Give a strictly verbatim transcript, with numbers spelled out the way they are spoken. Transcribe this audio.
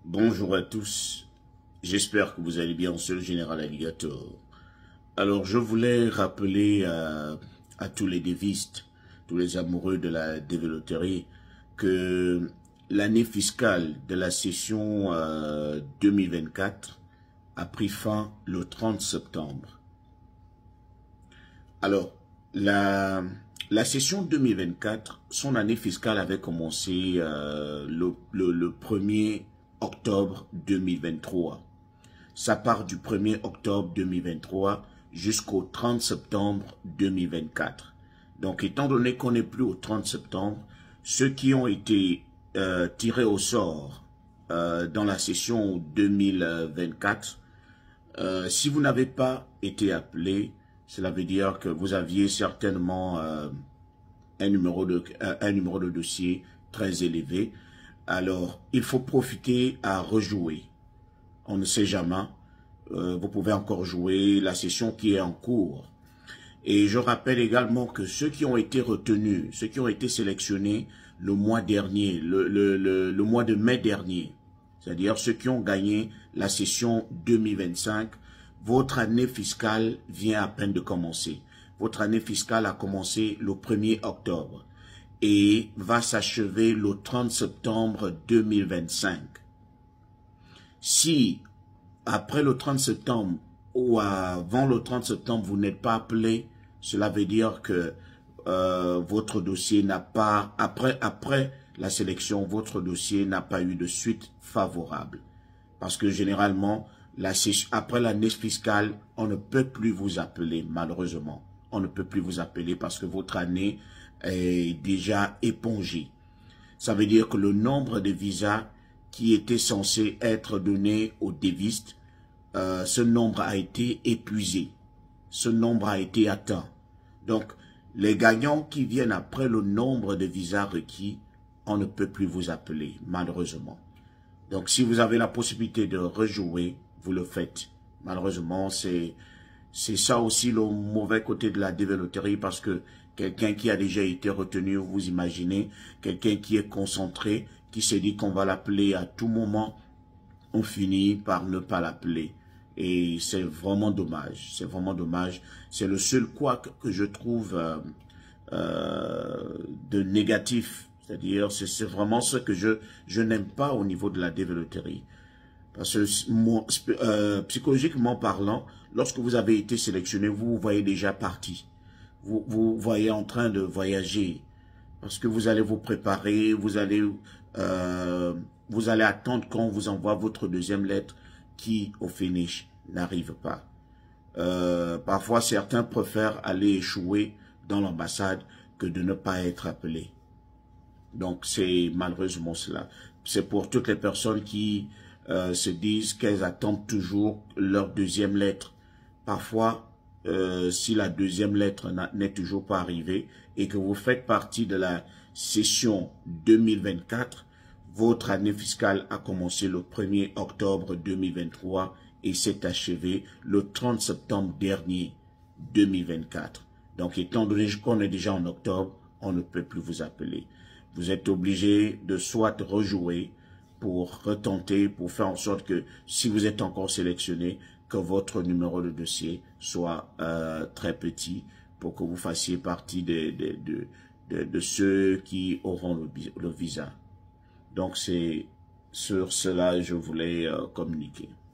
Bonjour à tous, j'espère que vous allez bien, c'est le Général Alligator. Alors je voulais rappeler à, à tous les dévistes, tous les amoureux de la dévéloterie, que l'année fiscale de la session euh, deux mille vingt-quatre a pris fin le trente septembre. Alors, la, la session deux mille vingt-quatre, son année fiscale avait commencé euh, le, le, le premier octobre deux mille vingt-trois. Ça part du premier octobre deux mille vingt-trois jusqu'au trente septembre deux mille vingt-quatre. Donc, étant donné qu'on n'est plus au trente septembre, ceux qui ont été euh, tirés au sort euh, dans la session deux mille vingt-quatre, euh, si vous n'avez pas été appelé, cela veut dire que vous aviez certainement euh, un, numéro de, un numéro de dossier très élevé. Alors, il faut profiter à rejouer. On ne sait jamais. Euh, vous pouvez encore jouer la session qui est en cours. Et je rappelle également que ceux qui ont été retenus, ceux qui ont été sélectionnés le mois dernier, le, le, le, le mois de mai dernier, c'est-à-dire ceux qui ont gagné la session deux mille vingt-cinq, votre année fiscale vient à peine de commencer. Votre année fiscale a commencé le premier octobre et va s'achever le trente septembre deux mille vingt-cinq. Si, après le trente septembre ou avant le trente septembre, vous n'êtes pas appelé, cela veut dire que euh, votre dossier n'a pas, après, après la sélection, votre dossier n'a pas eu de suite favorable. Parce que généralement, la, après l'année fiscale, on ne peut plus vous appeler, malheureusement. On ne peut plus vous appeler parce que votre année est déjà épongée. Ça veut dire que le nombre de visas qui était censé être donné aux dévistes, euh, ce nombre a été épuisé. Ce nombre a été atteint. Donc, les gagnants qui viennent après le nombre de visas requis, on ne peut plus vous appeler, malheureusement. Donc, si vous avez la possibilité de rejouer, vous le faites. Malheureusement, c'est c'est ça aussi le mauvais côté de la dévéloterie parce que quelqu'un qui a déjà été retenu, vous imaginez, quelqu'un qui est concentré, qui se dit qu'on va l'appeler à tout moment, on finit par ne pas l'appeler. Et c'est vraiment dommage, c'est vraiment dommage. C'est le seul couac que je trouve euh, euh, de négatif. C'est-à-dire, c'est vraiment ce que je, je n'aime pas au niveau de la dévéloterie. Parce que moi, euh, psychologiquement parlant, lorsque vous avez été sélectionné, vous vous voyez déjà parti. Vous vous voyez en train de voyager. Parce que vous allez vous préparer, vous allez, euh, vous allez attendre qu'on vous envoie votre deuxième lettre qui, au finish, n'arrive pas. Euh, parfois, certains préfèrent aller échouer dans l'ambassade que de ne pas être appelés. Donc, c'est malheureusement cela. C'est pour toutes les personnes qui euh, se disent qu'elles attendent toujours leur deuxième lettre. Parfois, euh, si la deuxième lettre n'est toujours pas arrivée et que vous faites partie de la session deux mille vingt-quatre, votre année fiscale a commencé le premier octobre deux mille vingt-trois et s'est achevée le trente septembre dernier deux mille vingt-quatre. Donc, étant donné qu'on est déjà en octobre, on ne peut plus vous appeler. Vous êtes obligé de soit rejouer pour retenter, pour faire en sorte que si vous êtes encore sélectionné, que votre numéro de dossier soit euh, très petit pour que vous fassiez partie de, de, de, de, de ceux qui auront le, le visa. Donc c'est sur cela que je voulais euh, communiquer.